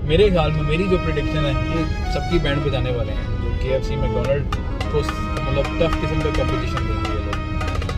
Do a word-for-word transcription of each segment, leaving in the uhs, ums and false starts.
मेरे ख्याल में मेरी जो प्रेडिक्शन है ये सबकी बैंड बजाने वाले हैं, जो के एफ सी मैकडोनल्ड को मतलब टफ किस्म का कंपटीशन देंगे ये लोग।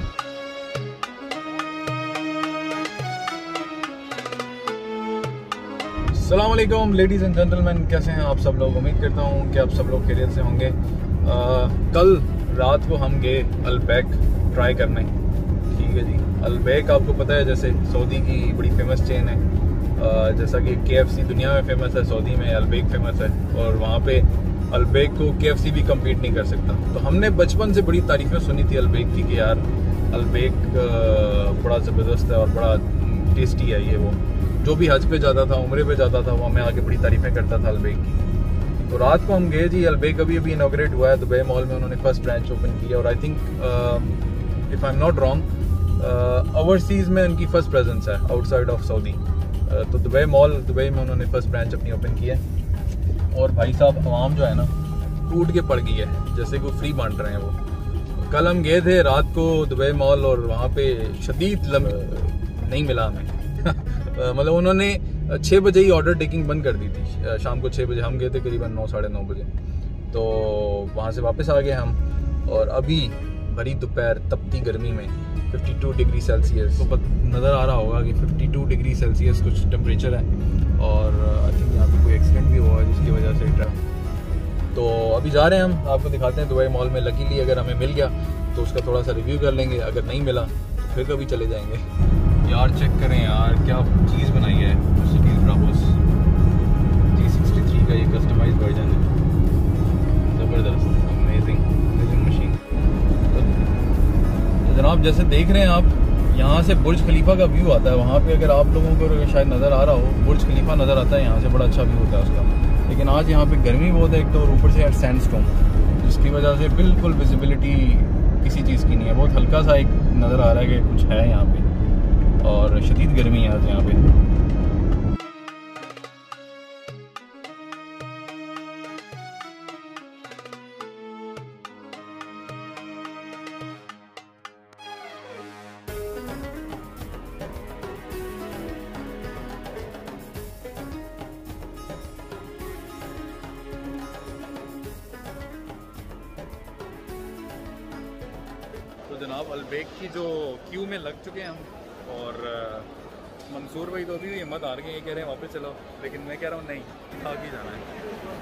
अस्सलाम वालेकुम लेडीज़ एंड जेंटलमैन, कैसे हैं आप सब लोग। उम्मीद करता हूँ कि आप सब लोग खैरियत से होंगे। आ, कल रात को हम गए अलबैक ट्राई करने। ठीक है जी, अलबैक आपको पता है जैसे सऊदी की बड़ी फेमस चेन है। आ, जैसा कि के एफ सी दुनिया में फेमस है, सऊदी में अलबैक फेमस है, और वहाँ पे अलबैक को के एफ सी भी कम्पीट नहीं कर सकता। तो हमने बचपन से बड़ी तारीफ़ें सुनी थी अलबैक की कि यार अलबैक बड़ा ज़बरदस्त है और बड़ा टेस्टी है। ये वो जो भी हज पे जाता था, उम्रे पे जाता था, वो हमें आके बड़ी तारीफ़ें करता था अलबैक की। तो रात को हम गए जी, अलबैक अभी अभी इनॉग्रेट हुआ है दुबई मॉल में, उन्होंने फर्स्ट ब्रांच ओपन किया। और I think if I am not wrong overseas में उनकी फर्स्ट प्रेजेंस है आउटसाइड ऑफ सऊदी। तो दुबई मॉल दुबई में उन्होंने फर्स्ट ब्रांच अपनी ओपन की है। और भाई साहब आवाम जो है ना टूट के पड़ गई है, जैसे कोई फ्री बांट रहे हैं वो। कल हम गए थे रात को दुबई मॉल और वहाँ पे शदीद लम नहीं मिला हमें मतलब उन्होंने छः बजे ही ऑर्डर टेकिंग बंद कर दी थी। शाम को छः बजे हम गए थे, करीबन नौ साढ़े नौ बजे। तो वहाँ से वापस आ गए हम, और अभी भरी दोपहर तपती गर्मी में बावन डिग्री सेल्सियस तो नज़र आ रहा होगा कि बावन डिग्री सेल्सियस कुछ टेम्परेचर है। और आई थिंक यहाँ पे कोई एक्सीडेंट भी हुआ है जिसकी वजह से ट्रैफिक। तो अभी जा रहे हैं हम, आपको दिखाते हैं दुबई मॉल में। लकीली अगर हमें मिल गया तो उसका थोड़ा सा रिव्यू कर लेंगे, अगर नहीं मिला तो फिर कभी चले जाएंगे। यार चेक करें यार क्या चीज़ बनाई है Mercedes Brabus G sixty three का, ये कस्टमाइज वर्जन है। ज़बरदस्त, अमेजिंग अमेजिंग मशीन। तो जनाब जैसे देख रहे हैं आप, यहाँ से बुर्ज खलीफा का व्यू आता है। वहाँ पे अगर आप लोगों को शायद नज़र आ रहा हो, बुर्ज खलीफा नज़र आता है यहाँ से, बड़ा अच्छा व्यू होता है उसका। लेकिन आज यहाँ पे गर्मी बहुत है एक तो, और ऊपर से सैंडस्टोन, जिसकी वजह से बिल्कुल विजिबिलिटी किसी चीज़ की नहीं है। बहुत हल्का सा एक नज़र आ रहा है कि कुछ है यहाँ पे, और शदीद गर्मी है आज यहाँ पे। तो जनाब अलबैक की जो क्यू में लग चुके हैं हम, और मंसूर भाई तो अभी भी हिम्मत हार गए, ये कह रहे हैं वापस चलो, लेकिन मैं कह रहा हूँ नहीं, आगे जाना है।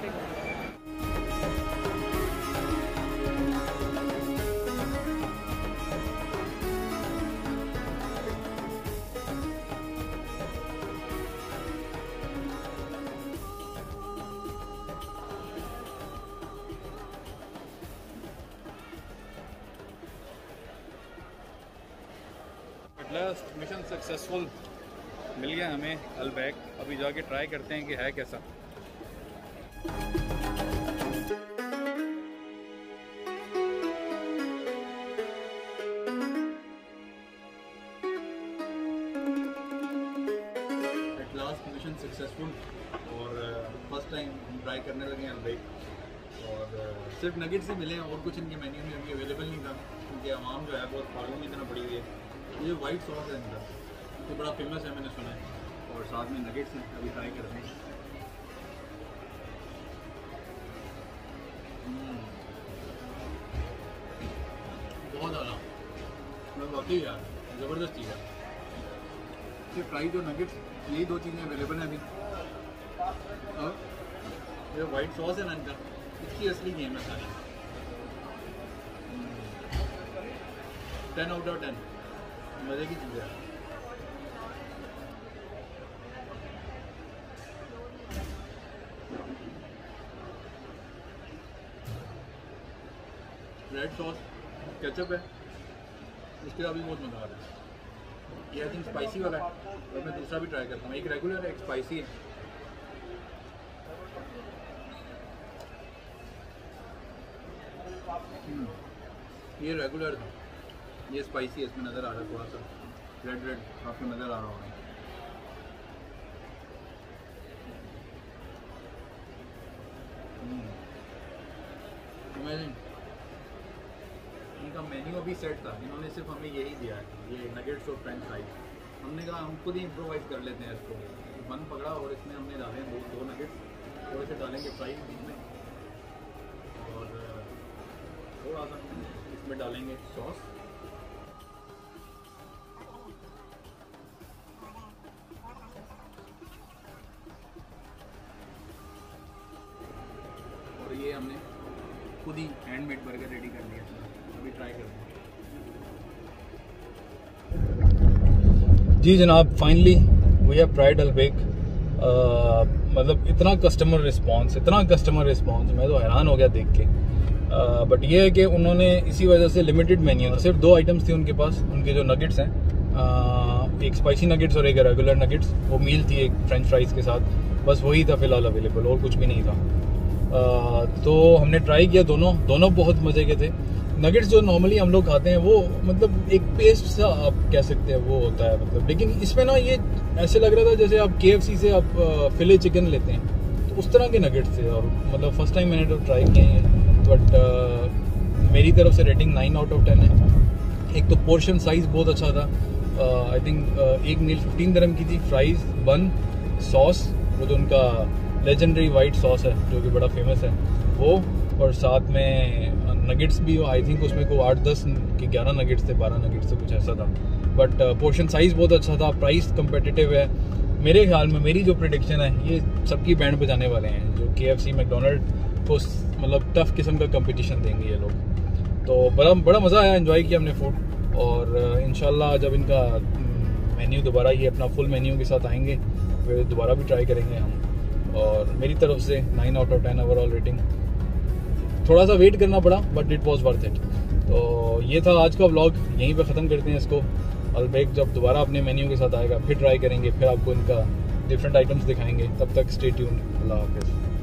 मिशन सक्सेसफुल मिल गया हमें अलबैक। अभी जाके ट्राई करते हैं कि है कैसा। एट लास्ट मिशन सक्सेसफुल, और फर्स्ट टाइम हम ट्राई करने लगे हैं अलबैक। और सिर्फ नगेट्स ही मिले हैं, और कुछ इनके मेन्यू में अभी अवेलेबल नहीं था, क्योंकि आवाम जो है बहुत फालतू की तरह पड़ी हुई है। ये वाइट सॉस है इनका, तो बड़ा फेमस है, मैंने सुना है। और साथ में नगेट्स हैं, अभी ट्राई करते हैं। बहुत ज़्यादा मैं वाकई यार ज़बरदस्त चीज़ है। सिर्फ फ्राई जो नगेट्स, यही दो चीज़ें अवेलेबल हैं अभी। और ये वाइट सॉस है ना इनका, इसकी असली गेम है सारी। टेन आउट ऑफ टेन मज़े की चीज़ है। रेड सॉस केचप है, इसके साथ भी बहुत मज़ा आ रहा है। ये आई थिंक स्पाइसी वाला है, और मैं दूसरा भी ट्राई करता हूँ। एक रेगुलर है, एक स्पाइसी है। ये रेगुलर था, ये स्पाइसी है, इसमें नज़र आ रहा है थोड़ा सा रेड रेड, आपको नज़र आ रहा होगा। अमेजिंग। इनका मेन्यू अभी सेट था, इन्होंने सिर्फ हमें यही दिया है, ये नगेट्स और फ्रेंच फ्राइज। हमने कहा हम खुद ही इम्प्रोवाइज़ कर लेते हैं इसको, बन पकड़ा और इसमें हमने डाले दो दो नगेट्स डालेंगे फ्राई में और थोड़ा सा इसमें डालेंगे सॉस। और ये हमने खुद ही हैंडमेड बर्गर रेडी कर लिया, अभी ट्राई करते हैं। जी जनाब, finally we have tried Albaik. मतलब इतना कस्टमर रिस्पांस इतना कस्टमर रिस्पांस मैं तो हैरान हो गया देख के। बट uh, ये है कि उन्होंने इसी वजह से लिमिटेड मेन्यू, सिर्फ दो आइटम्स थी उनके पास। उनके जो नगेट्स हैं, uh, एक स्पाइसी नगेट्स और एक रेगुलर नगेट्स, वो मील थी एक फ्रेंच फ्राइज़ के साथ, बस वही था फ़िलहाल अवेलेबल, और कुछ भी नहीं था। uh, तो हमने ट्राई किया दोनों दोनों बहुत मज़े के थे। नगेट्स जो नॉर्मली हम लोग खाते हैं वो मतलब एक पेस्ट सा आप कह सकते हैं वो होता है, मतलब, लेकिन इसमें ना ये ऐसे लग रहा था जैसे आप के एफ सी से आप फिले चिकन लेते हैं, तो उस तरह के नगेट्स थे। और मतलब फर्स्ट टाइम मैंने तो ट्राई किए हैं, बट uh, मेरी तरफ से rating nine out of ten है। एक तो पोर्शन साइज़ बहुत अच्छा था। आई uh, थिंक uh, एक मील फिफ्टीन दरम की थी। फ्राइज़, बन, सॉस, वो जो उनका लेजेंडरी वाइट सॉस है जो कि बड़ा फेमस है वो, और साथ में नगेट्स भी आई थिंक उसमें को आठ दस के ग्यारह नगेट्स थे, बारह नगेट्स थे, कुछ ऐसा था। बट पोर्शन साइज़ बहुत अच्छा था, प्राइस कंपेटिटिव है। मेरे ख्याल में मेरी जो प्रेडिक्शन है, ये सबकी बैंड बजाने वाले हैं, जो के एफ सी मैकडोनल्ड को मतलब टफ किस्म का कंपटीशन देंगे ये लोग। तो बड़ा बड़ा मज़ा आया, एंजॉय किया हमने फूड। और इंशाल्लाह जब इनका मेन्यू दोबारा ये अपना फुल मेन्यू के साथ आएंगे फिर दोबारा भी ट्राई करेंगे हम। और मेरी तरफ से nine out of ten overall rating. थोड़ा सा वेट करना पड़ा but it was worth it. तो ये था आज का व्लॉग, यहीं पे ख़त्म करते हैं इसको। अल्बेक जब दोबारा अपने मेन्यू के साथ आएगा फिर ट्राई करेंगे, फिर आपको इनका डिफरेंट आइटम्स दिखाएंगे। तब तक स्टे ट्यून्ड। अल्लाह हाफिज़।